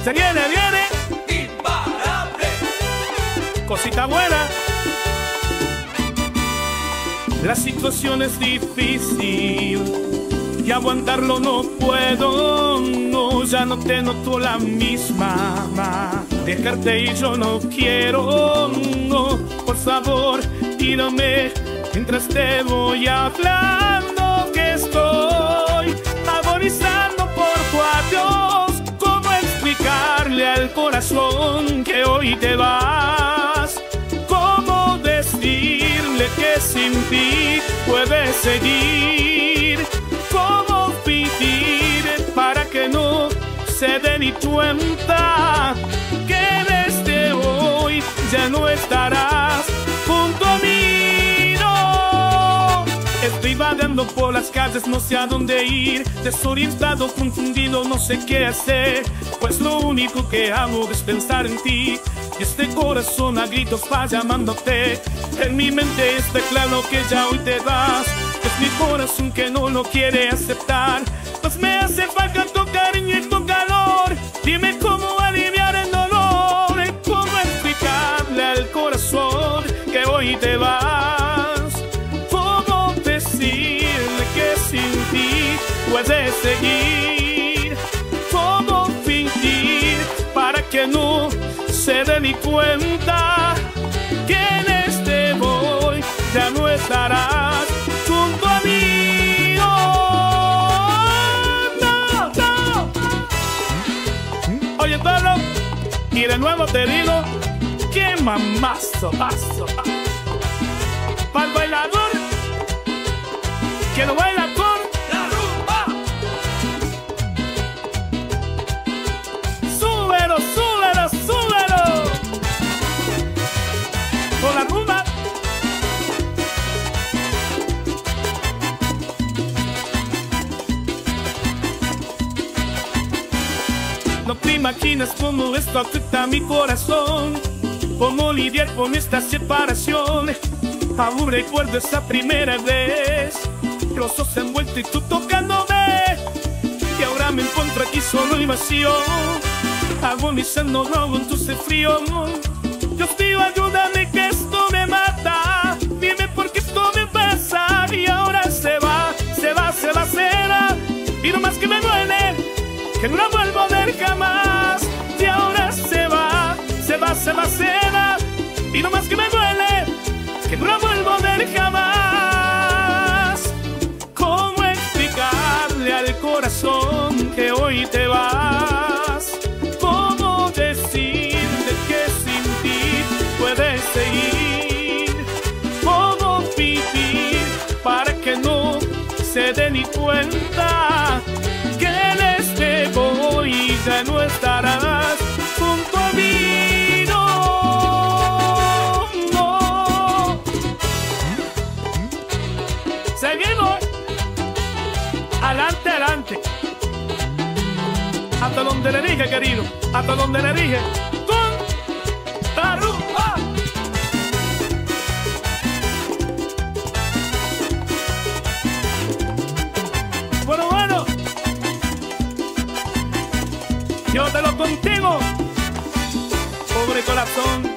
Se viene, imparable. cosita buena. La situación es difícil y aguantarlo no puedo. No, ya no te noto la misma. Dejarte y yo no quiero. No, por favor, tírame mientras te voy hablando que estoy agonizando por tu adiós. ¿Cómo explicarle al corazón que hoy te vas? ¿Cómo decirle que sin ti puedes seguir? ¿Cómo fingir para que no se dé ni cuenta que desde hoy ya no estarás junto a mí? No, estoy vagando por las calles, no sé a dónde ir, desorientado, confundido, no sé qué hacer, pues lo único que hago es pensar en ti. Y este corazón a gritos va llamándote. En mi mente está claro que ya hoy te vas. Es mi corazón que no lo quiere aceptar, pues me hace falta tu cariño y tu calor. Dime cómo aliviar el dolor, cómo explicarle al corazón que hoy te vas. Cómo decirle que sin ti puedes seguir. Cómo fingir para que no se dé ni cuenta que en este voy ya no estarás junto a mí. Oh, no, no. Oye, pueblo, y de nuevo te digo, qué mamazo, para el bailador que lo baila con La rumba. súbelo, súbelo, súbelo. Con la rumba. No te imaginas cómo esto afecta a mi corazón, cómo lidiar con esta separación. Aún recuerdo esa primera vez, los ojos envueltos y tú tocándome, y ahora me encuentro aquí solo y vacío, agonizando luego en tu frío. Dios mío, ayúdame que esto me mata, dime por qué esto me pasa, y ahora se va, y no más que me duele, que no la vuelvo a ver jamás. Y ahora se va, y no más que me duele, que no la vuelvo a ver jamás. ¿Cómo explicarle al corazón que hoy te vas? ¿Cómo decirle que sin ti puedes seguir? ¿Cómo vivir para que no se dé ni cuenta que en este voy ya no estarás junto a mí? No, no. Seguimos. Adelante, adelante. Hasta donde le dije, querido. Hasta donde le dije. Con la rumba. Bueno, yo te lo contigo, pobre corazón.